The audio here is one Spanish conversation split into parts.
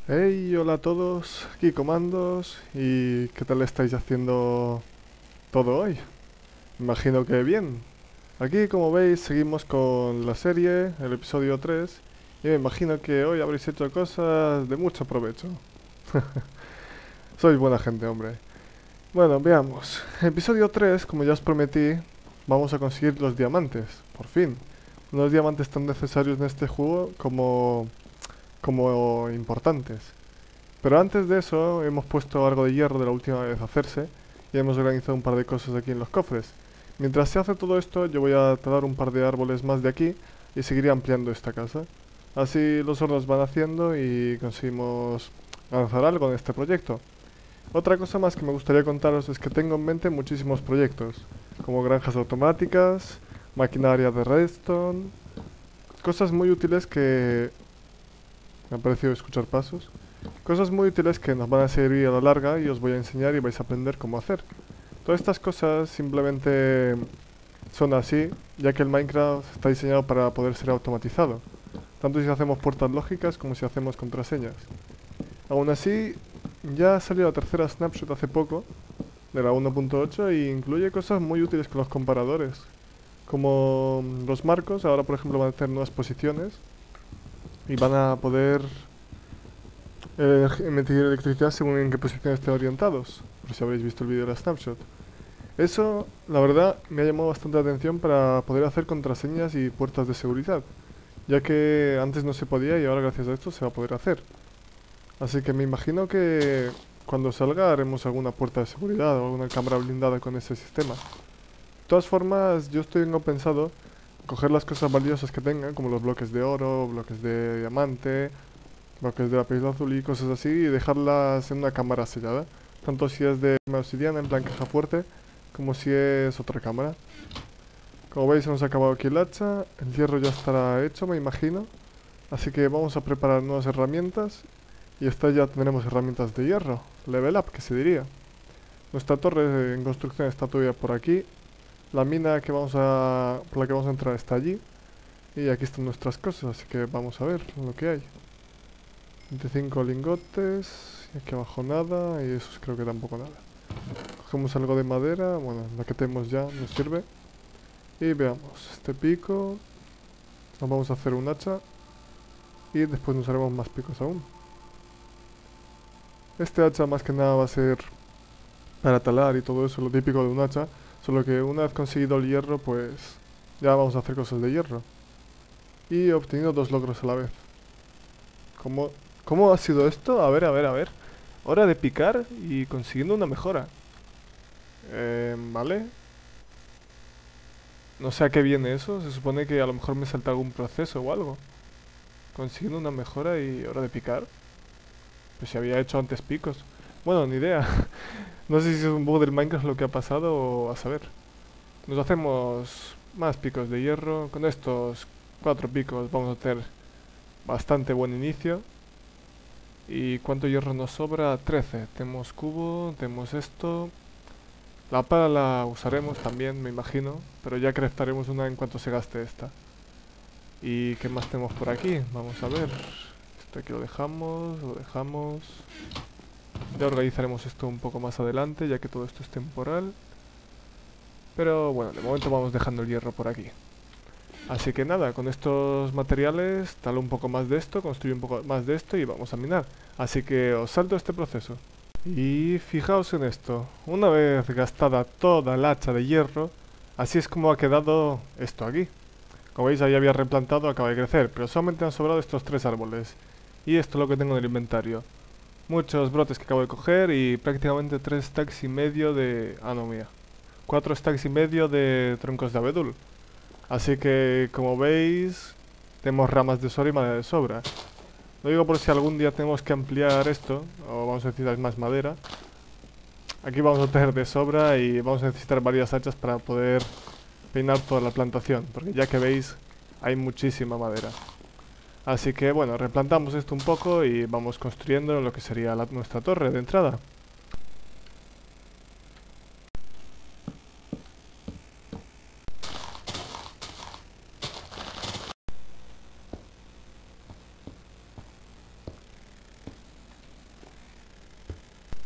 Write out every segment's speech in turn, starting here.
Hey, hola a todos, aquí Comandos, ¿y qué tal estáis haciendo todo hoy? Imagino que bien. Aquí, como veis, seguimos con la serie, el episodio 3, y me imagino que hoy habréis hecho cosas de mucho provecho. Sois buena gente, hombre. Bueno, veamos. Episodio 3, como ya os prometí, vamos a conseguir los diamantes, por fin. Unos diamantes tan necesarios en este juego como importantes. Pero antes de eso hemos puesto algo de hierro de la última vez a hacerse y hemos organizado un par de cosas aquí en los cofres. Mientras se hace todo esto, yo voy a talar un par de árboles más de aquí y seguiré ampliando esta casa. Así los hornos van haciendo y conseguimos avanzar algo en este proyecto. Otra cosa más que me gustaría contaros es que tengo en mente muchísimos proyectos, como granjas automáticas, maquinaria de redstone, cosas muy útiles que... Me ha parecido escuchar pasos. Cosas muy útiles que nos van a servir a la larga y os voy a enseñar y vais a aprender cómo hacer. Todas estas cosas simplemente son así, ya que el Minecraft está diseñado para poder ser automatizado, tanto si hacemos puertas lógicas como si hacemos contraseñas. Aún así, ya salió la tercera snapshot hace poco, de la 1.8, y incluye cosas muy útiles con los comparadores, como los marcos. Ahora por ejemplo van a tener nuevas posiciones y van a poder emitir electricidad según en qué posición estén orientados, por si habréis visto el vídeo de la snapshot. Eso, la verdad, me ha llamado bastante la atención para poder hacer contraseñas y puertas de seguridad, ya que antes no se podía y ahora gracias a esto se va a poder hacer. Así que me imagino que cuando salga haremos alguna puerta de seguridad o alguna cámara blindada con ese sistema. De todas formas, yo tengo pensado coger las cosas valiosas que tengan, como los bloques de oro, bloques de diamante, bloques de lápiz azul y cosas así, y dejarlas en una cámara sellada. Tanto si es de obsidiana, en plan caja fuerte, como si es otra cámara. Como veis, hemos acabado aquí el hacha. El hierro ya estará hecho, me imagino. Así que vamos a preparar nuevas herramientas. Y esta ya tendremos herramientas de hierro. Level up, que se diría. Nuestra torre en construcción está todavía por aquí. La mina por la que vamos a entrar está allí. Y aquí están nuestras cosas, así que vamos a ver lo que hay. 25 lingotes, y aquí abajo nada, y eso creo que tampoco nada. Cogemos algo de madera, bueno, la que tenemos ya nos sirve. Y veamos, este pico, nos vamos a hacer un hacha, y después nos haremos más picos aún. Este hacha más que nada va a ser para talar y todo eso, lo típico de un hacha, solo que una vez conseguido el hierro, pues ya vamos a hacer cosas de hierro. Y he obtenido dos logros a la vez. ¿Cómo, cómo ha sido esto? A ver, a ver, a ver. Hora de picar y consiguiendo una mejora. Vale. No sé a qué viene eso. Se supone que a lo mejor me salta algún proceso o algo. Consiguiendo una mejora y hora de picar. Pues si había hecho antes picos. Bueno, ni idea. No sé si es un bug del Minecraft lo que ha pasado o a saber. Nos hacemos más picos de hierro. Con estos 4 picos vamos a tener bastante buen inicio. ¿Y cuánto hierro nos sobra? 13. Tenemos cubo, tenemos esto. La pala la usaremos también, me imagino, pero ya craftaremos una en cuanto se gaste esta. ¿Y qué más tenemos por aquí? Vamos a ver. Esto aquí lo dejamos, lo dejamos. Ya organizaremos esto un poco más adelante, ya que todo esto es temporal. Pero bueno, de momento vamos dejando el hierro por aquí. Así que nada, con estos materiales, talo un poco más de esto, construyo un poco más de esto y vamos a minar. Así que os salto este proceso. Y fijaos en esto, una vez gastada toda la hacha de hierro, así es como ha quedado esto aquí. Como veis, ahí había replantado, acaba de crecer, pero solamente han sobrado estos 3 árboles. Y esto es lo que tengo en el inventario. Muchos brotes que acabo de coger y prácticamente 3 stacks y medio de... Ah, no, mía. 4 stacks y medio de troncos de abedul. Así que, como veis, tenemos ramas de sobra y madera de sobra. Lo digo por si algún día tenemos que ampliar esto, o vamos a necesitar más madera. Aquí vamos a tener de sobra y vamos a necesitar varias hachas para poder peinar toda la plantación, porque ya que veis, hay muchísima madera. Así que bueno, replantamos esto un poco y vamos construyendo lo que sería nuestra torre de entrada.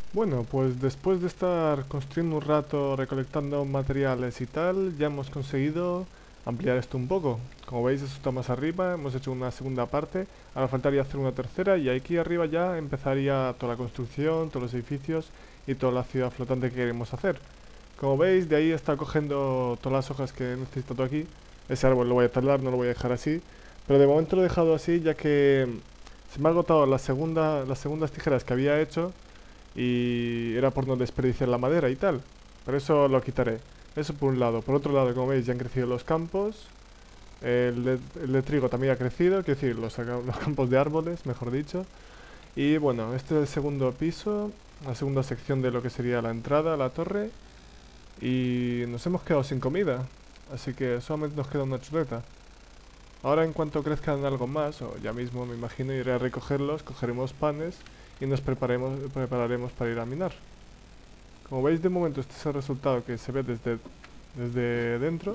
Bueno, pues después de estar construyendo un rato, recolectando materiales y tal, ya hemos conseguido ampliar esto un poco. Como veis, esto está más arriba, hemos hecho una segunda parte, ahora faltaría hacer una tercera y aquí arriba ya empezaría toda la construcción, todos los edificios y toda la ciudad flotante que queremos hacer. Como veis, de ahí está cogiendo todas las hojas que he necesitado aquí. Ese árbol lo voy a talar, no lo voy a dejar así, pero de momento lo he dejado así ya que se me ha agotado las segundas tijeras que había hecho y era por no desperdiciar la madera y tal. Pero eso lo quitaré. Eso por un lado. Por otro lado, como veis, ya han crecido los campos. El de trigo también ha crecido, quiero decir, los campos de árboles, mejor dicho. Y bueno, este es el segundo piso, la segunda sección de lo que sería la entrada a la torre. Y nos hemos quedado sin comida, así que solamente nos queda una chuleta. Ahora en cuanto crezcan algo más, o ya mismo me imagino, iré a recogerlos, cogeremos panes y nos prepararemos para ir a minar. Como veis, de momento este es el resultado que se ve desde dentro.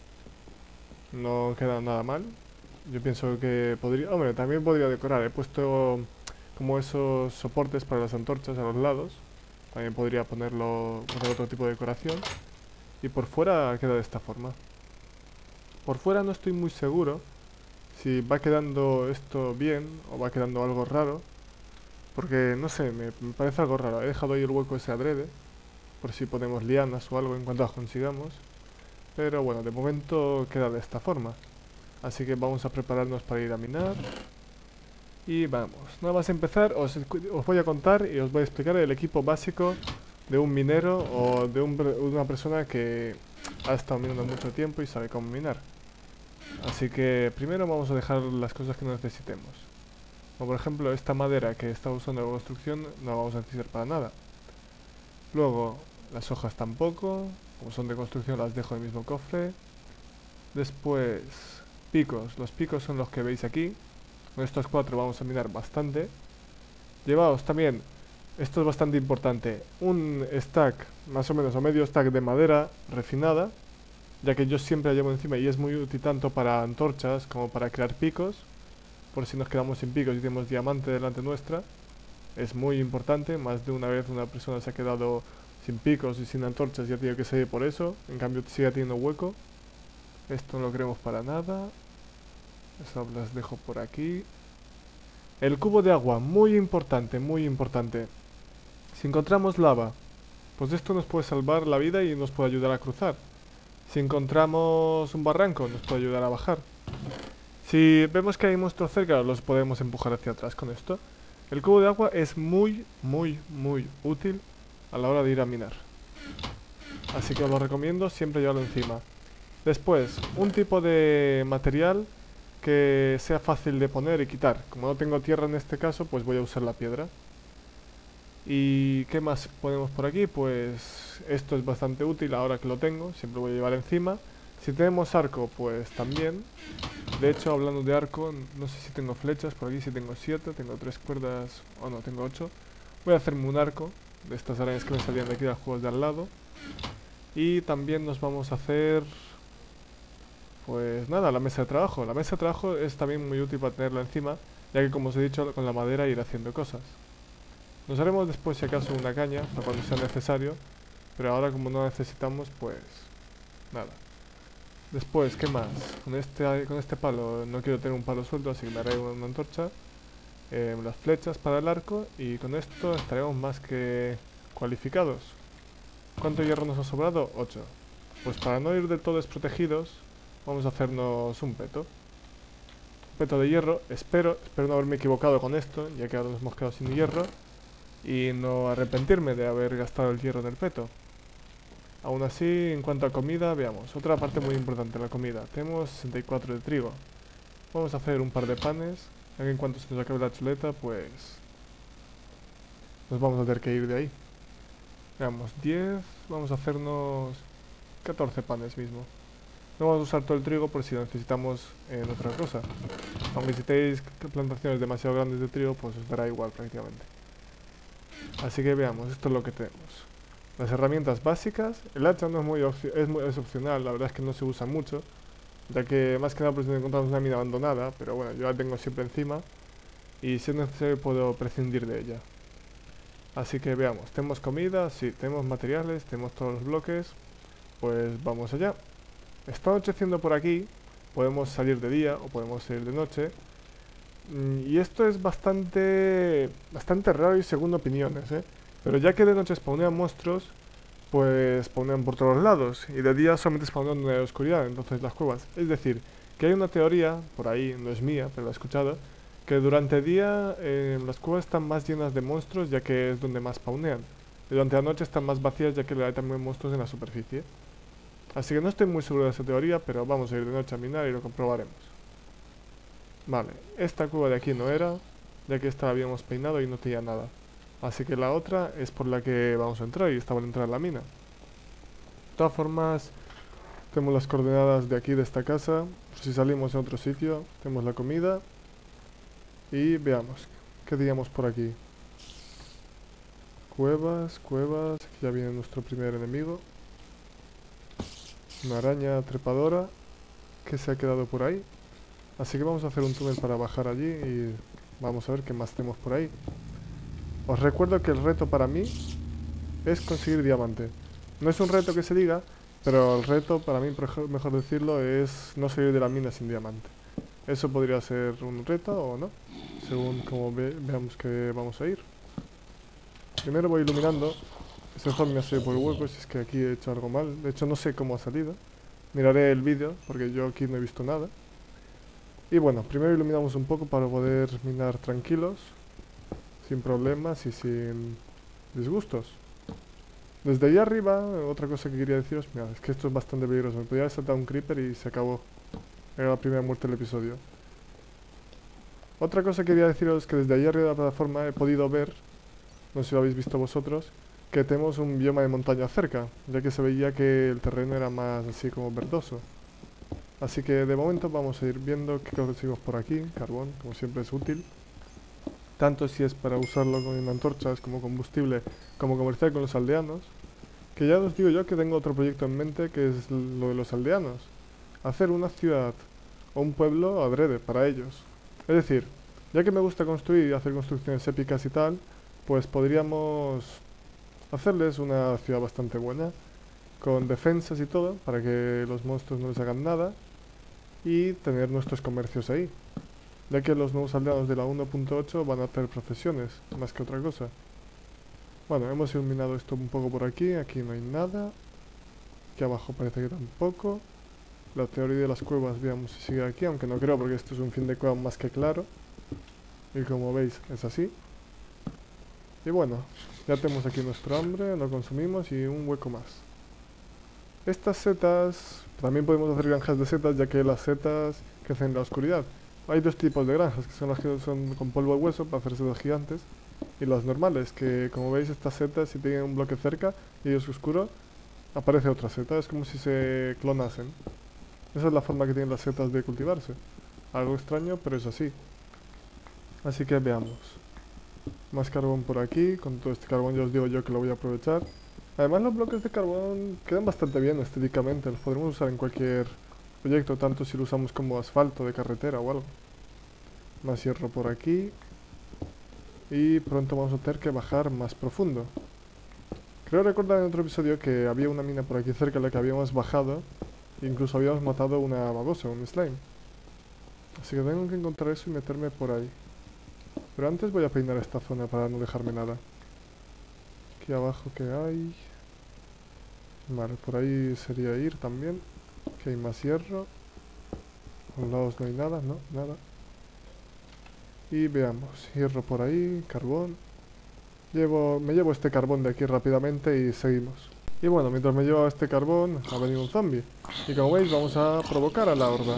No queda nada mal. Yo pienso que podría... Hombre, también podría decorar. He puesto como esos soportes para las antorchas a los lados. También podría poner otro tipo de decoración. Y por fuera queda de esta forma. Por fuera no estoy muy seguro si va quedando esto bien o va quedando algo raro. Porque, no sé, me parece algo raro. He dejado ahí el hueco ese adrede, por si ponemos lianas o algo en cuanto las consigamos. Pero bueno, de momento queda de esta forma. Así que vamos a prepararnos para ir a minar. Y vamos, nada más empezar, os voy a contar y os voy a explicar el equipo básico de un minero o de una persona que ha estado minando mucho tiempo y sabe cómo minar. Así que primero vamos a dejar las cosas que necesitemos. Como por ejemplo esta madera que está usando en la construcción no la vamos a necesitar para nada. Luego las hojas tampoco, como son de construcción las dejo en el mismo cofre. Después picos, los picos son los que veis aquí. Con estos 4 vamos a minar bastante. Llevaos también, esto es bastante importante, un stack, más o menos, o medio stack de madera refinada, ya que yo siempre la llevo encima y es muy útil tanto para antorchas como para crear picos. Por si nos quedamos sin picos y tenemos diamante delante nuestra, es muy importante. Más de una vez una persona se ha quedado sin picos y sin antorchas y ha tenido que salir por eso. En cambio sigue teniendo hueco. Esto no lo queremos para nada. Eso las dejo por aquí. El cubo de agua, muy importante, muy importante. Si encontramos lava, pues esto nos puede salvar la vida y nos puede ayudar a cruzar. Si encontramos un barranco, nos puede ayudar a bajar. Si vemos que hay monstruos cerca, los podemos empujar hacia atrás con esto. El cubo de agua es muy, muy, muy útil a la hora de ir a minar. Así que os lo recomiendo siempre llevarlo encima. Después, un tipo de material que sea fácil de poner y quitar. Como no tengo tierra en este caso, pues voy a usar la piedra. ¿Y qué más ponemos por aquí? Pues esto es bastante útil ahora que lo tengo, siempre voy a llevar encima. Si tenemos arco, pues también. De hecho, hablando de arco, no sé si tengo flechas, por aquí sí tengo 7, tengo 3 cuerdas, o no, tengo 8. Voy a hacerme un arco de estas arañas que me salían de aquí de los juegos de al lado. Y también nos vamos a hacer... Pues nada, la mesa de trabajo. La mesa de trabajo es también muy útil para tenerla encima, ya que como os he dicho, con la madera ir haciendo cosas. Nos haremos después si acaso una caña, para cuando sea necesario, pero ahora como no la necesitamos, pues nada. Después, ¿qué más? Con este palo no quiero tener un palo suelto, así que me haré una antorcha. Las flechas para el arco y con esto estaremos más que cualificados. ¿Cuánto hierro nos ha sobrado? 8. Pues para no ir del todo desprotegidos, vamos a hacernos un peto. Un peto de hierro, espero no haberme equivocado con esto, ya que ahora nos hemos quedado sin hierro. Y no arrepentirme de haber gastado el hierro en el peto. Aún así, en cuanto a comida, veamos. Otra parte muy importante, la comida. Tenemos 64 de trigo. Vamos a hacer un par de panes. Ya que en cuanto se nos acabe la chuleta, pues... nos vamos a tener que ir de ahí. Veamos, 10. Vamos a hacernos 14 panes mismo. No vamos a usar todo el trigo por si lo necesitamos en otra cosa. Aunque si tenéis plantaciones demasiado grandes de trigo, pues os dará igual prácticamente. Así que veamos, esto es lo que tenemos. Las herramientas básicas. El hacha no es opcional, la verdad es que no se usa mucho, ya que más que nada pues encontramos una mina abandonada, pero bueno, yo la tengo siempre encima y si es necesario puedo prescindir de ella. Así que veamos, tenemos comida, sí, tenemos materiales, tenemos todos los bloques. Pues vamos allá. Está anocheciendo por aquí. Podemos salir de día o podemos salir de noche. Y esto es bastante raro y según opiniones, ¿eh? Pero ya que de noche spawnean monstruos, pues spawnean por todos lados. Y de día solamente spawnean en la oscuridad, entonces las cuevas. Es decir, que hay una teoría, por ahí, no es mía, pero la he escuchado, que durante el día las cuevas están más llenas de monstruos ya que es donde más spawnean. Y durante la noche están más vacías ya que hay también monstruos en la superficie. Así que no estoy muy seguro de esa teoría, pero vamos a ir de noche a minar y lo comprobaremos. Vale, esta cueva de aquí no era, ya que esta la habíamos peinado y no tenía nada. Así que la otra es por la que vamos a entrar y está por entrar a la mina. De todas formas, tenemos las coordenadas de aquí de esta casa. Por si salimos a otro sitio, tenemos la comida. Y veamos, ¿qué teníamos por aquí? Cuevas, cuevas, aquí ya viene nuestro primer enemigo. Una araña trepadora que se ha quedado por ahí. Así que vamos a hacer un túnel para bajar allí y vamos a ver qué más tenemos por ahí. Os recuerdo que el reto para mí es conseguir diamante. No es un reto que se diga, pero el reto para mí, mejor decirlo, es no salir de la mina sin diamante. Eso podría ser un reto o no, según como veamos que vamos a ir. Primero voy iluminando. Este zombie me ha salido por el hueco, si es que aquí he hecho algo mal. De hecho no sé cómo ha salido. Miraré el vídeo, porque yo aquí no he visto nada. Y bueno, primero iluminamos un poco para poder minar tranquilos, sin problemas y sin disgustos. Desde ahí arriba, otra cosa que quería deciros, mira, es que esto es bastante peligroso. Me podía haber saltado un creeper y se acabó. Era la primera muerte del episodio. Otra cosa que quería deciros es que desde ahí arriba de la plataforma he podido ver, no sé si lo habéis visto vosotros, que tenemos un bioma de montaña cerca, ya que se veía que el terreno era más así como verdoso. Así que de momento vamos a ir viendo qué conseguimos por aquí. Carbón, como siempre es útil. Tanto si es para usarlo con antorchas como combustible, como comercial con los aldeanos. Que ya os digo yo que tengo otro proyecto en mente, que es lo de los aldeanos. Hacer una ciudad o un pueblo adrede para ellos. Es decir, ya que me gusta construir y hacer construcciones épicas y tal, pues podríamos hacerles una ciudad bastante buena, con defensas y todo, para que los monstruos no les hagan nada, y tener nuestros comercios ahí, ya que los nuevos aldeanos de la 1.8 van a tener profesiones, más que otra cosa. Bueno, hemos iluminado esto un poco por aquí, aquí no hay nada, aquí abajo parece que tampoco. La teoría de las cuevas, veamos si sigue aquí, aunque no creo porque esto es un fin de cueva más que claro. Y como veis, es así. Y bueno, ya tenemos aquí nuestro hambre, lo consumimos y un hueco más. Estas setas, también podemos hacer granjas de setas, ya que las setas crecen en la oscuridad. Hay dos tipos de granjas, que son las que son con polvo de hueso para hacer setas gigantes, y las normales, que como veis estas setas, si tienen un bloque cerca y es oscuro, aparece otra seta, es como si se clonasen. Esa es la forma que tienen las setas de cultivarse. Algo extraño, pero es así. Así que veamos. Más carbón por aquí. Con todo este carbón ya os digo yo que lo voy a aprovechar. Además los bloques de carbón quedan bastante bien estéticamente. Los podremos usar en cualquier proyecto, tanto si lo usamos como asfalto de carretera o algo. Más hierro por aquí. Y pronto vamos a tener que bajar más profundo. Creo recordar en otro episodio que había una mina por aquí cerca en la que habíamos bajado. Incluso habíamos matado una babosa, un slime. Así que tengo que encontrar eso y meterme por ahí. Pero antes voy a peinar esta zona para no dejarme nada. Aquí abajo que hay... Vale, por ahí sería ir también. Aquí hay más hierro. A los lados no hay nada, no, nada. Y veamos, hierro por ahí, carbón. Me llevo este carbón de aquí rápidamente y seguimos. Y bueno, mientras me llevo este carbón, ha venido un zombie. Y como veis, vamos a provocar a la horda.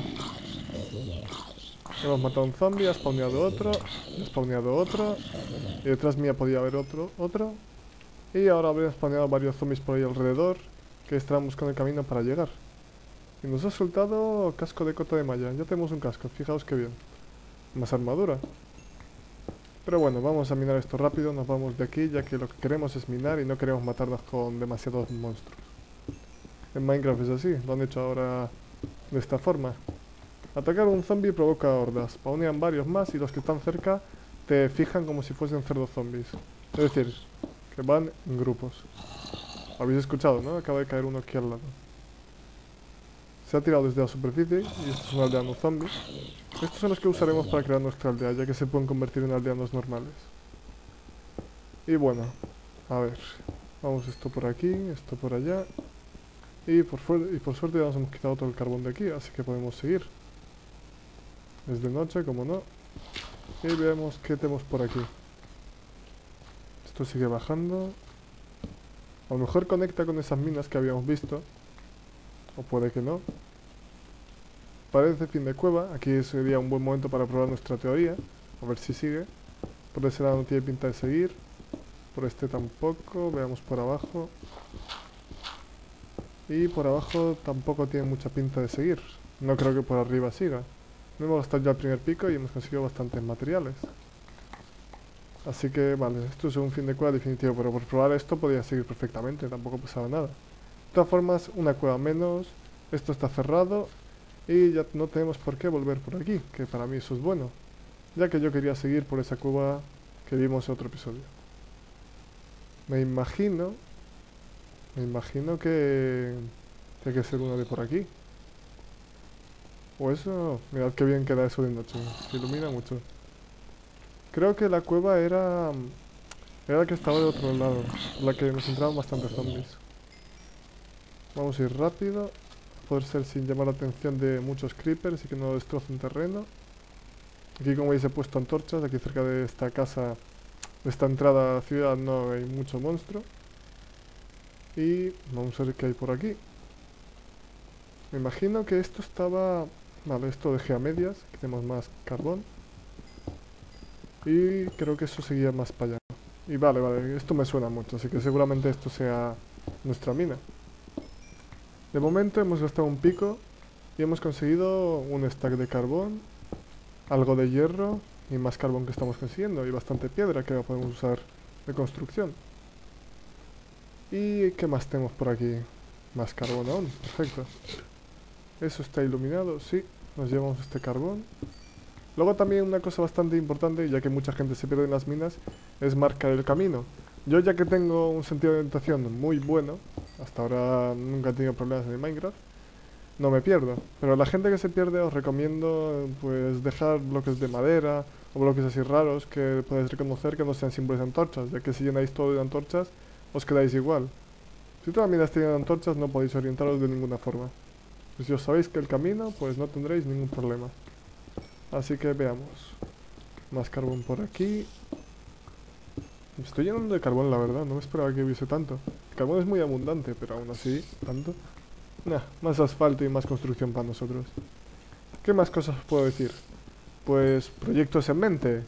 Hemos matado a un zombie, ha spawneado otro. Y detrás mía podía haber otro. Y ahora habrían spawneado varios zombies por ahí alrededor, que estarán buscando el camino para llegar. Y nos ha soltado casco de cota de malla. Ya tenemos un casco, fijaos qué bien. Más armadura. Pero bueno, vamos a minar esto rápido, nos vamos de aquí, ya que lo que queremos es minar y no queremos matarnos con demasiados monstruos. En Minecraft es así, lo han hecho ahora de esta forma. Atacar a un zombie provoca hordas, spawnean varios más y los que están cerca te fijan como si fuesen cerdos zombies. Es decir, que van en grupos. Habéis escuchado, ¿no? Acaba de caer uno aquí al lado. Se ha tirado desde la superficie y esto es un aldeano zombie. Estos son los que usaremos para crear nuestra aldea, ya que se pueden convertir en aldeanos normales. Y bueno, a ver. Vamos esto por aquí, esto por allá. Y por suerte ya nos hemos quitado todo el carbón de aquí, así que podemos seguir. Es de noche, como no. Y veamos qué tenemos por aquí. Esto sigue bajando. A lo mejor conecta con esas minas que habíamos visto. O puede que no. Parece fin de cueva. Aquí sería un buen momento para probar nuestra teoría. A ver si sigue. Por ese lado no tiene pinta de seguir. Por este tampoco. Veamos por abajo. Y por abajo tampoco tiene mucha pinta de seguir. No creo que por arriba siga. No hemos gastado ya el primer pico y hemos conseguido bastantes materiales. Así que vale, esto es un fin de cueva definitivo. Pero por probar esto podía seguir perfectamente. Tampoco pasaba nada. De todas formas, una cueva menos. Esto está cerrado. Y ya no tenemos por qué volver por aquí. Que para mí eso es bueno. Ya que yo quería seguir por esa cueva que vimos en otro episodio. Me imagino que tiene que ser una de por aquí. O eso, mirad qué bien queda eso de noche. Se ilumina mucho. Creo que la cueva era la que estaba de otro lado. La que nos entraban bastantes zombies. Vamos a ir rápido. A poder ser sin llamar la atención de muchos creepers y que no destrocen terreno. Aquí, como veis, he puesto antorchas. Aquí cerca de esta casa, de esta entrada a la ciudad, no hay mucho monstruo. Y vamos a ver qué hay por aquí. Me imagino que esto estaba... Vale, esto dejé a medias. Aquí tenemos más carbón. Y creo que eso seguía más para allá. Y vale, esto me suena mucho. Así que seguramente esto sea nuestra mina. De momento hemos gastado un pico. Y hemos conseguido un stack de carbón. Algo de hierro. Y más carbón que estamos consiguiendo. Y bastante piedra que podemos usar de construcción. ¿Y qué más tenemos por aquí? Más carbón aún, perfecto. Eso está iluminado, sí. Nos llevamos este carbón. Luego también una cosa bastante importante, ya que mucha gente se pierde en las minas, es marcar el camino. Yo, ya que tengo un sentido de orientación muy bueno, hasta ahora nunca he tenido problemas en el Minecraft, no me pierdo. Pero a la gente que se pierde os recomiendo pues dejar bloques de madera o bloques así raros que podéis reconocer que no sean símbolos de antorchas, ya que si llenáis todo de antorchas os quedáis igual. Si toda la mina está llena de antorchas no podéis orientaros de ninguna forma. Pues si os sabéis que el camino, pues no tendréis ningún problema. Así que veamos. Más carbón por aquí. Me estoy llenando de carbón, la verdad. No me esperaba que hubiese tanto. El carbón es muy abundante, pero aún así, tanto. Nah, más asfalto y más construcción para nosotros. ¿Qué más cosas os puedo decir? Pues proyectos en mente.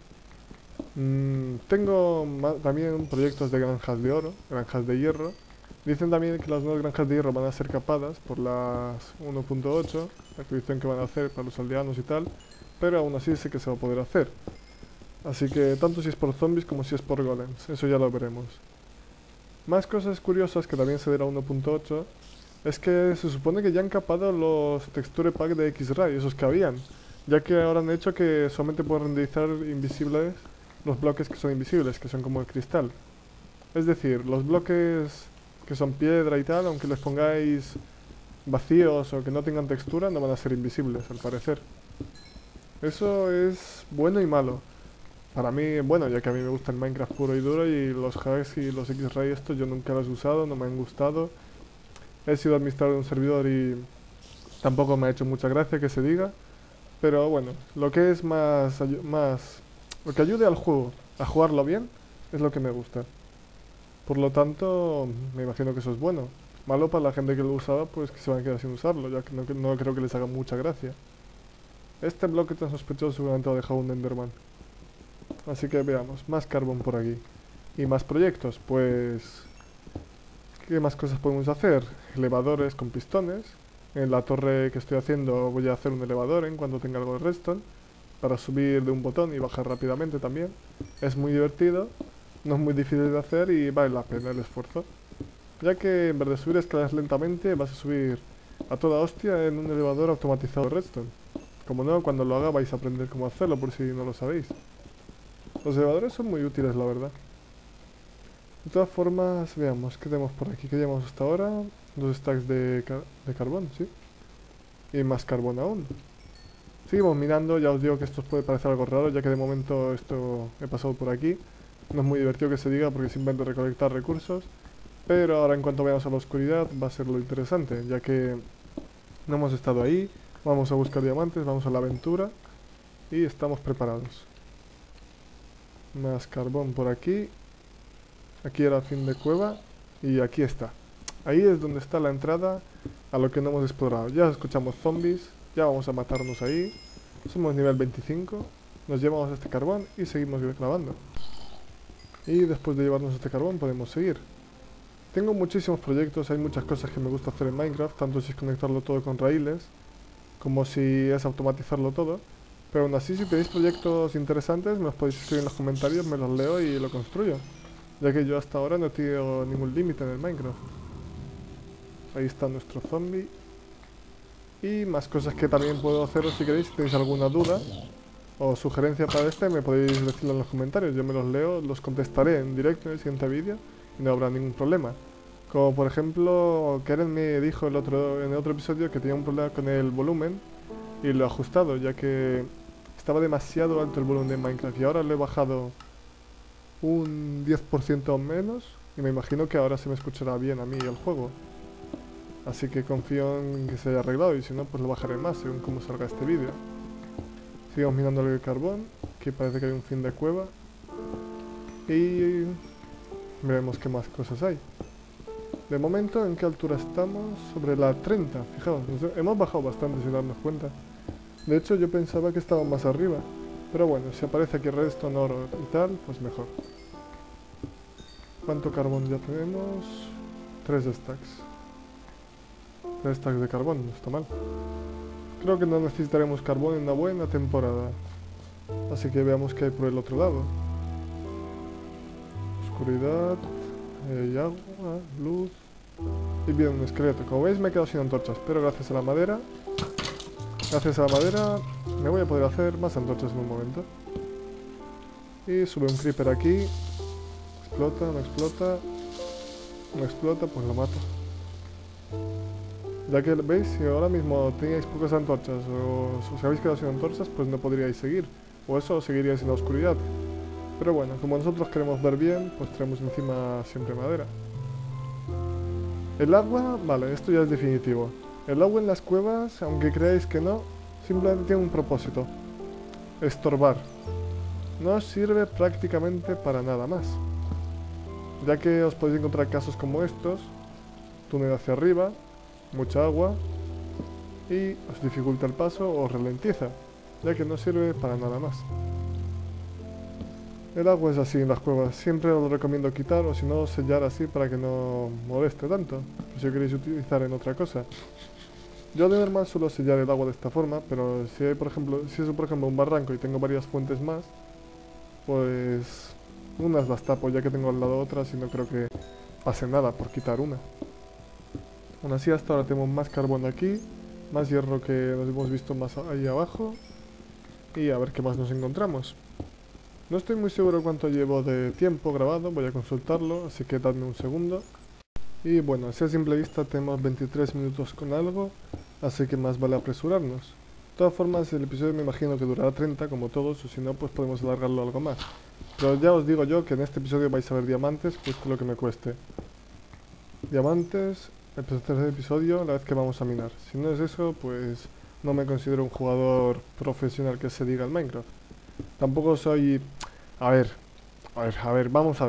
Tengo también proyectos de granjas de oro, granjas de hierro. Dicen también que las nuevas granjas de hierro van a ser capadas por las 1.8, la que dicen que van a hacer para los aldeanos y tal, pero aún así sé que se va a poder hacer. Así que tanto si es por zombies como si es por golems, eso ya lo veremos. Más cosas curiosas que también se verá 1.8 es que se supone que ya han capado los texture pack de X-Ray, esos que habían, ya que ahora han hecho que solamente pueden renderizar invisibles los bloques que son invisibles, que son como el cristal. Es decir, los bloques que son piedra y tal, aunque les pongáis vacíos o que no tengan textura, no van a ser invisibles, al parecer. Eso es bueno y malo. Para mí, bueno, ya que a mí me gusta el Minecraft puro y duro, y los hacks y los X-Ray estos yo nunca los he usado, no me han gustado. He sido administrador de un servidor y tampoco me ha hecho mucha gracia que se diga. Pero bueno, lo que es lo que ayude al juego a jugarlo bien es lo que me gusta. Por lo tanto, me imagino que eso es bueno. Malo para la gente que lo usaba, pues que se van a quedar sin usarlo, ya que no creo que les haga mucha gracia. Este bloque tan sospechoso seguramente lo ha dejado un Enderman. Así que veamos, más carbón por aquí. Y más proyectos, pues... ¿qué más cosas podemos hacer? Elevadores con pistones. En la torre que estoy haciendo voy a hacer un elevador en cuanto tenga algo de redstone, para subir de un botón y bajar rápidamente también. Es muy divertido. No es muy difícil de hacer y vale la pena el esfuerzo. Ya que en vez de subir escaleras lentamente, vas a subir a toda hostia en un elevador automatizado de redstone. Como no, cuando lo haga vais a aprender cómo hacerlo, por si no lo sabéis. Los elevadores son muy útiles, la verdad. De todas formas, veamos, ¿qué tenemos por aquí? ¿Qué llevamos hasta ahora? 2 stacks de carbón, sí. Y más carbón aún. Seguimos mirando, ya os digo que esto os puede parecer algo raro, ya que de momento esto he pasado por aquí. No es muy divertido que se diga porque simplemente recolectar recursos. Pero ahora en cuanto vayamos a la oscuridad va a ser lo interesante, ya que no hemos estado ahí. Vamos a buscar diamantes, vamos a la aventura. Y estamos preparados. Más carbón por aquí. Aquí era el fin de cueva. Y aquí está. Ahí es donde está la entrada a lo que no hemos explorado. Ya escuchamos zombies. Ya vamos a matarnos ahí. Somos nivel 25. Nos llevamos este carbón y seguimos clavando. Y después de llevarnos este carbón podemos seguir. Tengo muchísimos proyectos, hay muchas cosas que me gusta hacer en Minecraft, tanto si es conectarlo todo con raíles, como si es automatizarlo todo. Pero aún así, si tenéis proyectos interesantes, me los podéis escribir en los comentarios, me los leo y lo construyo. Ya que yo hasta ahora no he tenido ningún límite en el Minecraft. Ahí está nuestro zombie. Y más cosas que también puedo haceros si queréis, si tenéis alguna duda o sugerencia para este, me podéis decirlo en los comentarios. Yo me los leo, los contestaré en directo en el siguiente vídeo y no habrá ningún problema. Como por ejemplo, Karen me dijo en el otro episodio que tenía un problema con el volumen y lo he ajustado, ya que estaba demasiado alto el volumen de Minecraft y ahora lo he bajado un 10% menos y me imagino que ahora se me escuchará bien a mí el juego. Así que confío en que se haya arreglado y si no, pues lo bajaré más según cómo salga este vídeo. Sigamos mirando el carbón, que parece que hay un fin de cueva. Y veremos qué más cosas hay. De momento, ¿en qué altura estamos? Sobre la 30, fijaos, hemos bajado bastante sin darnos cuenta. De hecho, yo pensaba que estábamos más arriba. Pero bueno, si aparece aquí redstone, oro y tal, pues mejor. ¿Cuánto carbón ya tenemos? 3 stacks. 3 stacks de carbón, no está mal. Creo que no necesitaremos carbón en una buena temporada. Así que veamos qué hay por el otro lado. Oscuridad, hay agua, luz y bien un esqueleto. Como veis me he quedado sin antorchas, pero gracias a la madera me voy a poder hacer más antorchas en un momento. Y sube un creeper aquí. Explota, no explota. No explota, pues lo mato. Ya que veis, si ahora mismo teníais pocas antorchas o os habéis quedado sin antorchas, pues no podríais seguir. O eso, seguiríais en la oscuridad. Pero bueno, como nosotros queremos ver bien, pues traemos encima siempre madera. El agua, vale, esto ya es definitivo. El agua en las cuevas, aunque creáis que no, simplemente tiene un propósito. Estorbar. No sirve prácticamente para nada más. Ya que os podéis encontrar casos como estos. Túnel hacia arriba, mucha agua y os dificulta el paso o os ralentiza, ya que no sirve para nada más. El agua es así en las cuevas, siempre os lo recomiendo quitar o si no sellar así para que no moleste tanto, si lo queréis utilizar en otra cosa. Yo de normal suelo sellar el agua de esta forma, pero si hay, por ejemplo, si es por ejemplo un barranco y tengo varias fuentes más, pues unas las tapo ya que tengo al lado otras y no creo que pase nada por quitar una. Aún así hasta ahora tenemos más carbón aquí, más hierro que nos hemos visto más ahí abajo y a ver qué más nos encontramos. No estoy muy seguro cuánto llevo de tiempo grabado, voy a consultarlo, así que dadme un segundo. Y bueno, así a simple vista tenemos 23 minutos con algo, así que más vale apresurarnos. De todas formas el episodio me imagino que durará 30 como todos, o si no pues podemos alargarlo algo más. Pero ya os digo yo que en este episodio vais a ver diamantes, cueste lo que me cueste. Diamantes, el tercer episodio, la vez que vamos a minar. Si no es eso, pues no me considero un jugador profesional que se diga en Minecraft. Tampoco soy... vamos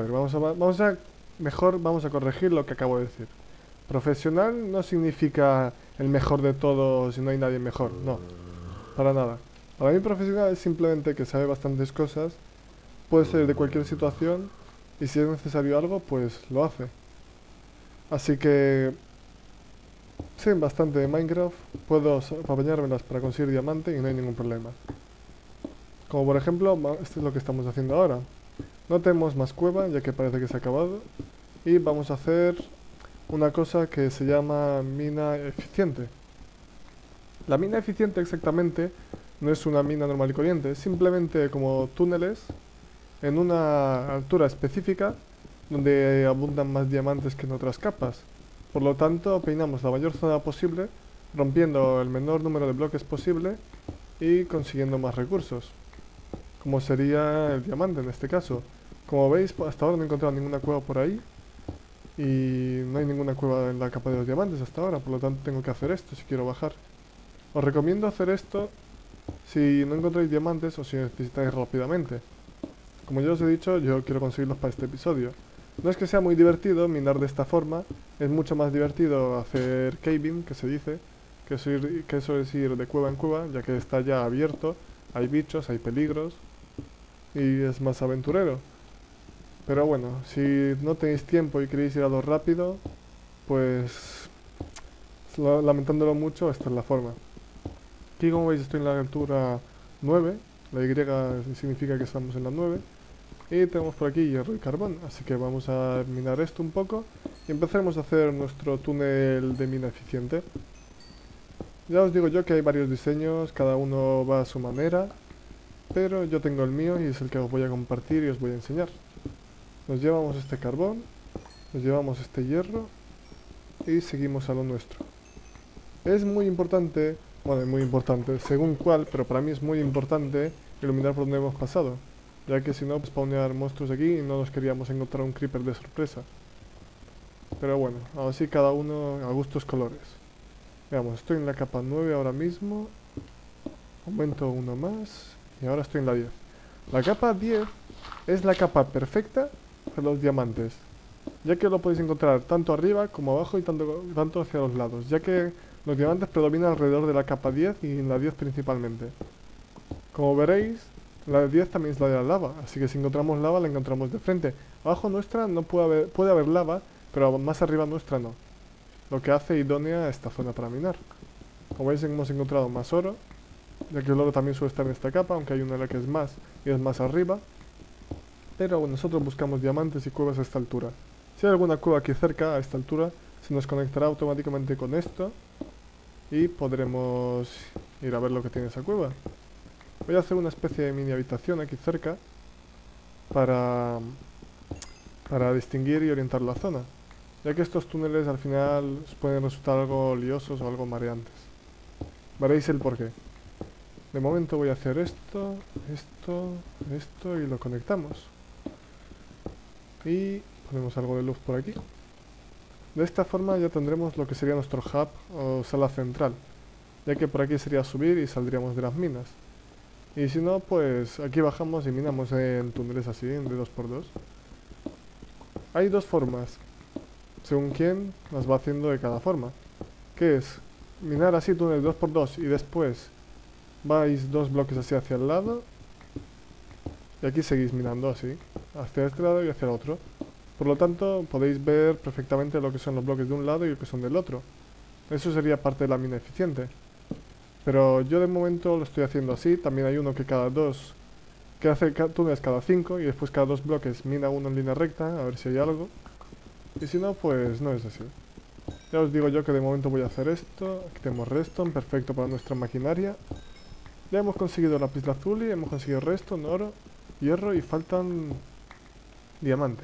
a corregir lo que acabo de decir. Profesional no significa el mejor de todos y no hay nadie mejor, no, para nada. Para mí profesional es simplemente que sabe bastantes cosas, puede ser de cualquier situación y si es necesario algo, pues lo hace. Así que sé bastante de Minecraft, puedo apañármelas para conseguir diamante y no hay ningún problema. Como por ejemplo, esto es lo que estamos haciendo ahora. No tenemos más cueva, ya que parece que se ha acabado. Y vamos a hacer una cosa que se llama mina eficiente. La mina eficiente exactamente no es una mina normal y corriente, es simplemente como túneles en una altura específica donde abundan más diamantes que en otras capas. Por lo tanto, peinamos la mayor zona posible, rompiendo el menor número de bloques posible y consiguiendo más recursos, como sería el diamante en este caso. Como veis, hasta ahora no he encontrado ninguna cueva por ahí y no hay ninguna cueva en la capa de los diamantes hasta ahora, por lo tanto tengo que hacer esto si quiero bajar. Os recomiendo hacer esto si no encontráis diamantes o si necesitáis rápidamente. Como ya os he dicho, yo quiero conseguirlos para este episodio. No es que sea muy divertido minar de esta forma, es mucho más divertido hacer caving, que se dice, que eso es ir de cueva en cueva, ya que está ya abierto, hay bichos, hay peligros y es más aventurero. Pero bueno, si no tenéis tiempo y queréis ir a lo rápido, pues lamentándolo mucho, esta es la forma. Aquí como veis estoy en la altura 9, la Y significa que estamos en la 9. Y tenemos por aquí hierro y carbón, así que vamos a minar esto un poco y empezaremos a hacer nuestro túnel de mina eficiente. Ya os digo yo que hay varios diseños, cada uno va a su manera, pero yo tengo el mío y es el que os voy a compartir y os voy a enseñar. Nos llevamos este carbón, nos llevamos este hierro y seguimos a lo nuestro. Es muy importante, bueno, es muy importante, según cuál, pero para mí es muy importante iluminar por donde hemos pasado, ya que si no, pues spawnear monstruos aquí y no nos queríamos encontrar un creeper de sorpresa. Pero bueno, así cada uno a gustos colores. Veamos, estoy en la capa 9 ahora mismo, aumento uno más y ahora estoy en la 10. La capa 10 es la capa perfecta para los diamantes, ya que lo podéis encontrar tanto arriba como abajo y tanto hacia los lados, ya que los diamantes predominan alrededor de la capa 10 y en la 10 principalmente. Como veréis, la 10 también es la de la lava, así que si encontramos lava la encontramos de frente. Abajo nuestra no puede haber lava, pero más arriba nuestra no, lo que hace idónea esta zona para minar. Como veis hemos encontrado más oro, ya que el oro también suele estar en esta capa, aunque hay una en la que es más y es más arriba. Pero nosotros buscamos diamantes y cuevas a esta altura. Si hay alguna cueva aquí cerca a esta altura, se nos conectará automáticamente con esto y podremos ir a ver lo que tiene esa cueva. Voy a hacer una especie de mini habitación aquí cerca para distinguir y orientar la zona, ya que estos túneles al final pueden resultar algo liosos o algo mareantes. Veréis el porqué. De momento voy a hacer esto y lo conectamos. Y ponemos algo de luz por aquí. De esta forma ya tendremos lo que sería nuestro hub o sala central, ya que por aquí sería subir y saldríamos de las minas. Y si no, pues aquí bajamos y minamos en túneles así, de 2×2. Hay dos formas, según quién las va haciendo de cada forma, que es minar así túneles 2×2 y después vais 2 bloques así hacia el lado y aquí seguís minando así, hacia este lado y hacia el otro. Por lo tanto, podéis ver perfectamente lo que son los bloques de un lado y lo que son del otro. Eso sería parte de la mina eficiente. Pero yo de momento lo estoy haciendo así. También hay uno que que hace túneles cada 5 y después cada 2 bloques mina uno en línea recta, a ver si hay algo. Y si no, pues no es así. Ya os digo yo que de momento voy a hacer esto. Aquí tenemos redstone, perfecto para nuestra maquinaria. Ya hemos conseguido lapislázuli, hemos conseguido redstone, oro, hierro y faltan diamantes.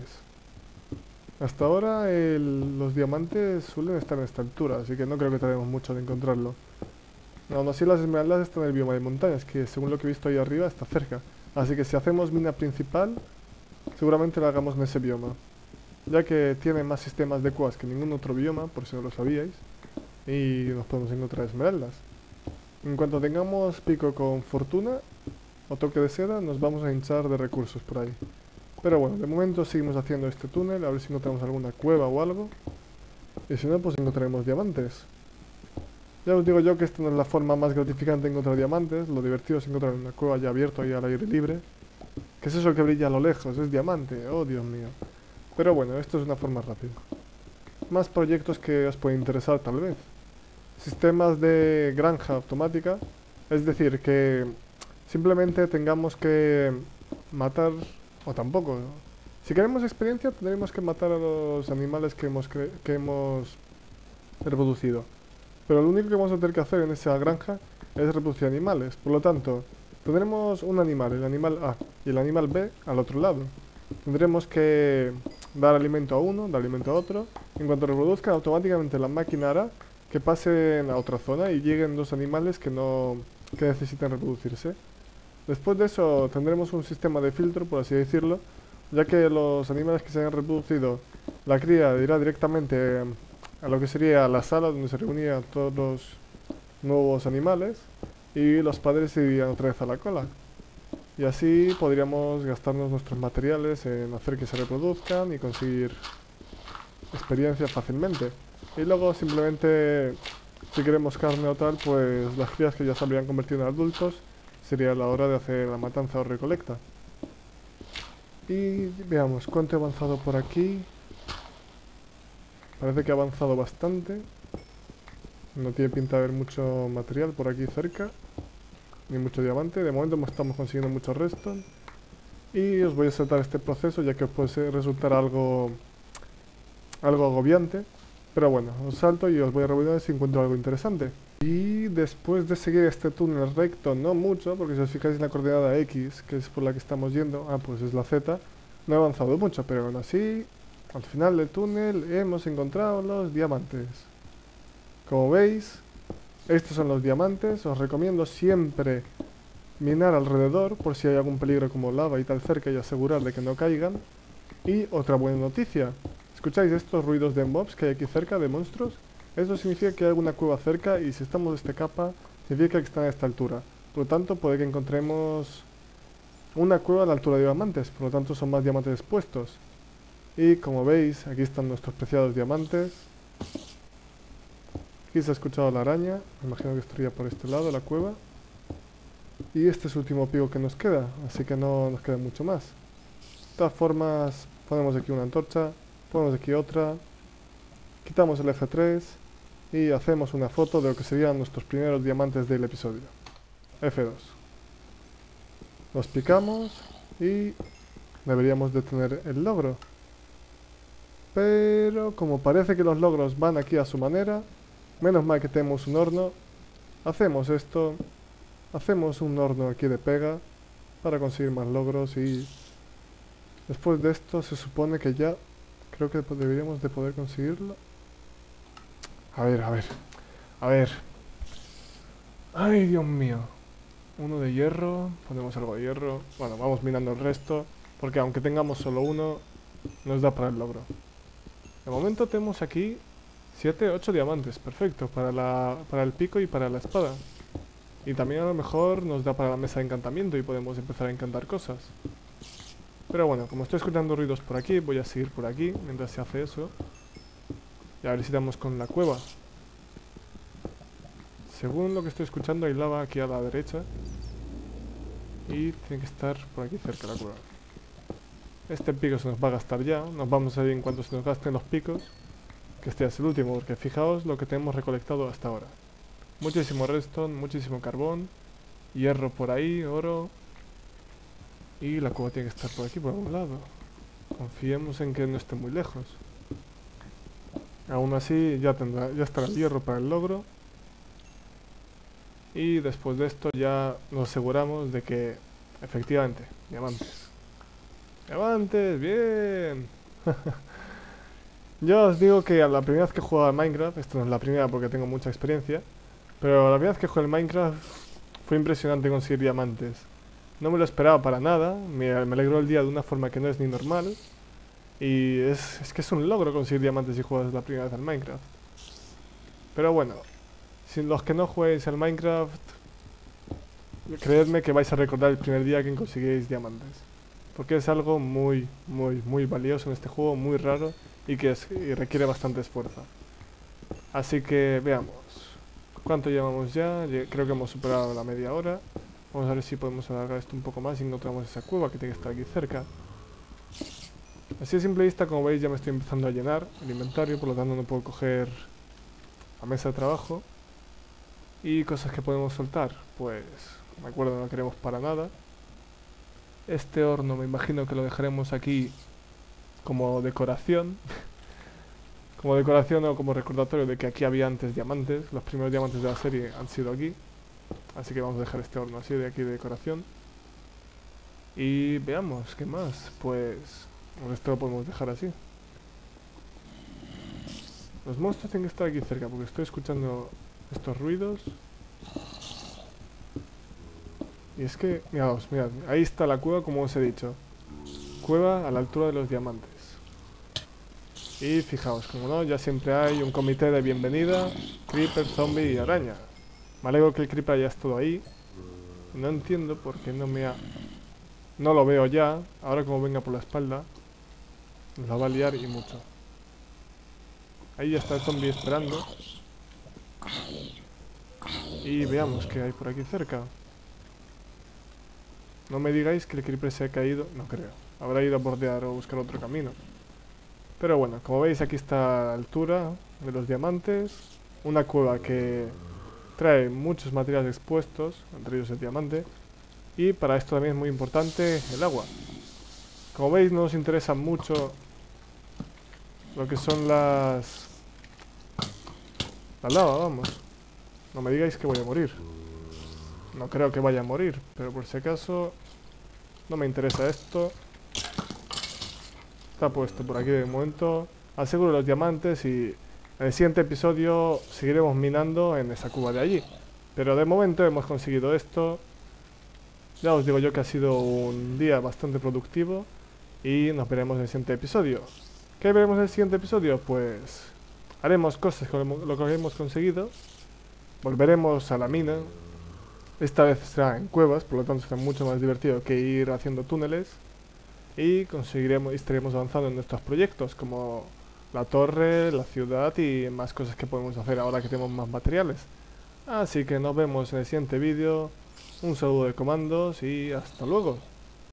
Hasta ahora los diamantes suelen estar en esta altura, así que no creo que tardemos mucho en encontrarlo. Aún así las esmeraldas están en el bioma de montañas, que según lo que he visto ahí arriba está cerca. Así que si hacemos mina principal, seguramente la hagamos en ese bioma, ya que tiene más sistemas de cuevas que ningún otro bioma, por si no lo sabíais, y nos podemos encontrar esmeraldas. En cuanto tengamos pico con fortuna o toque de seda, nos vamos a hinchar de recursos por ahí. Pero bueno, de momento seguimos haciendo este túnel, a ver si encontramos alguna cueva o algo. Y si no, pues encontraremos diamantes. Ya os digo yo que esta no es la forma más gratificante de encontrar diamantes. Lo divertido es encontrar una cueva ya abierta ahí al aire libre. ¿Qué es eso que brilla a lo lejos? Es diamante, oh Dios mío. Pero bueno, esto es una forma rápida. Más proyectos que os pueden interesar tal vez. Sistemas de granja automática. Es decir, que simplemente tengamos que matar... O tampoco. Si queremos experiencia, tendremos que matar a los animales que hemos reproducido. Pero lo único que vamos a tener que hacer en esa granja es reproducir animales. Por lo tanto, tendremos un animal, el animal A, y el animal B al otro lado. Tendremos que dar alimento a uno, dar alimento a otro. En cuanto reproduzcan, automáticamente la máquina hará que pasen a otra zona y lleguen los animales que necesiten reproducirse. Después de eso tendremos un sistema de filtro, por así decirlo, ya que los animales que se hayan reproducido, la cría irá directamente a lo que sería la sala donde se reunían todos los nuevos animales y los padres se irían otra vez a la cola. Y así podríamos gastarnos nuestros materiales en hacer que se reproduzcan y conseguir experiencia fácilmente. Y luego simplemente, si queremos carne o tal, pues las crías que ya se habrían convertido en adultos, sería la hora de hacer la matanza o recolecta. Y veamos cuánto he avanzado por aquí. Parece que ha avanzado bastante. No tiene pinta de haber mucho material por aquí cerca, ni mucho diamante. De momento estamos consiguiendo mucho redstone. Y os voy a saltar este proceso, ya que os puede resultar algo agobiante. Pero bueno, os salto y os voy a revelar si encuentro algo interesante. Y después de seguir este túnel recto, no mucho, porque si os fijáis en la coordenada X, que es por la que estamos yendo, pues es la Z, no he avanzado mucho, pero aún así, al final del túnel hemos encontrado los diamantes. Como veis, estos son los diamantes. Os recomiendo siempre minar alrededor, por si hay algún peligro como lava y tal cerca, y asegurar de que no caigan. Y otra buena noticia, ¿escucháis estos ruidos de mobs que hay aquí cerca, de monstruos? Eso significa que hay alguna cueva cerca, y si estamos de esta capa, significa que están a esta altura. Por lo tanto, puede que encontremos una cueva a la altura de diamantes, por lo tanto son más diamantes expuestos. Y como veis, aquí están nuestros preciados diamantes. Aquí se ha escuchado la araña, me imagino que estaría por este lado, la cueva. Y este es el último pico que nos queda, así que no nos queda mucho más. De todas formas, ponemos aquí una antorcha, ponemos aquí otra, quitamos el F3 y hacemos una foto de lo que serían nuestros primeros diamantes del episodio. F2. Los picamos y deberíamos de tener el logro. Pero como parece que los logros van aquí a su manera, menos mal que tenemos un horno, hacemos esto, hacemos un horno aquí de pega para conseguir más logros y después de esto se supone que ya creo que deberíamos de poder conseguirlo. A ver. Ay, Dios mío. Uno de hierro, ponemos algo de hierro. Bueno, vamos minando el resto, porque aunque tengamos solo uno, nos da para el logro. De momento tenemos aquí 7, 8 diamantes, perfecto, para el pico y para la espada. Y también a lo mejor nos da para la mesa de encantamiento y podemos empezar a encantar cosas. Pero bueno, como estoy escuchando ruidos por aquí, voy a seguir por aquí mientras se hace eso. Y a ver si damos con la cueva. Según lo que estoy escuchando, hay lava aquí a la derecha. Y tiene que estar por aquí cerca la cueva. Este pico se nos va a gastar ya. Nos vamos a ir en cuanto se nos gasten los picos. Que este es el último, porque fijaos lo que tenemos recolectado hasta ahora. Muchísimo redstone, muchísimo carbón. Hierro por ahí, oro. Y la cueva tiene que estar por aquí, por algún lado. Confiemos en que no esté muy lejos. Aún así, ya estará el hierro para el logro. Y después de esto ya nos aseguramos de que, efectivamente, diamantes. ¡Diamantes! ¡Bien! Yo os digo que la primera vez que he jugado a Minecraft, esto no es la primera porque tengo mucha experiencia, pero la primera vez que jugué al Minecraft fue impresionante conseguir diamantes. No me lo esperaba para nada, me alegró el día de una forma que no es ni normal. Y es que es un logro conseguir diamantes si juegas la primera vez al Minecraft. Pero bueno, si los que no juguéis al Minecraft, creedme que vais a recordar el primer día que conseguís diamantes. Porque es algo muy valioso en este juego, muy raro y y requiere bastante esfuerzo. Así que veamos. ¿Cuánto llevamos ya? Creo que hemos superado la media hora. Vamos a ver si podemos alargar esto un poco más y encontramos esa cueva que tiene que estar aquí cerca. Así a simple vista, como veis, ya me estoy empezando a llenar el inventario, por lo tanto no puedo coger la mesa de trabajo. Y cosas que podemos soltar, pues me acuerdo, no queremos para nada. Este horno me imagino que lo dejaremos aquí como decoración. Como decoración o como recordatorio de que aquí había antes diamantes. Los primeros diamantes de la serie han sido aquí. Así que vamos a dejar este horno así de aquí de decoración. Y veamos, ¿qué más? Pues esto lo podemos dejar así. Los monstruos tienen que estar aquí cerca porque estoy escuchando estos ruidos. Y es que, miraos, mirad, ahí está la cueva como os he dicho. Cueva a la altura de los diamantes. Y fijaos, como no, ya siempre hay un comité de bienvenida, creeper, zombie y araña. Me alegro que el creeper haya estado ahí. No entiendo por qué no me ha... No lo veo ya, ahora como venga por la espalda, nos la va a liar y mucho. Ahí ya está el zombie esperando. Y veamos qué hay por aquí cerca. No me digáis que el creeper se ha caído, no creo. Habrá ido a bordear o buscar otro camino. Pero bueno, como veis aquí está a la altura de los diamantes. Una cueva que trae muchos materiales expuestos, entre ellos el diamante. Y para esto también es muy importante el agua. Como veis no nos interesa mucho lo que son las... La lava, vamos. No me digáis que voy a morir. No creo que vaya a morir, pero por si acaso no me interesa esto. Está puesto por aquí de momento. Aseguro los diamantes y en el siguiente episodio seguiremos minando en esa cueva de allí. Pero de momento hemos conseguido esto. Ya os digo yo que ha sido un día bastante productivo y nos veremos en el siguiente episodio. ¿Qué veremos en el siguiente episodio? Pues haremos cosas con lo que hemos conseguido. Volveremos a la mina. Esta vez será en cuevas, por lo tanto será mucho más divertido que ir haciendo túneles. Y conseguiremos, estaremos avanzando en nuestros proyectos como la torre, la ciudad y más cosas que podemos hacer ahora que tenemos más materiales. Así que nos vemos en el siguiente vídeo. Un saludo de comandos y hasta luego.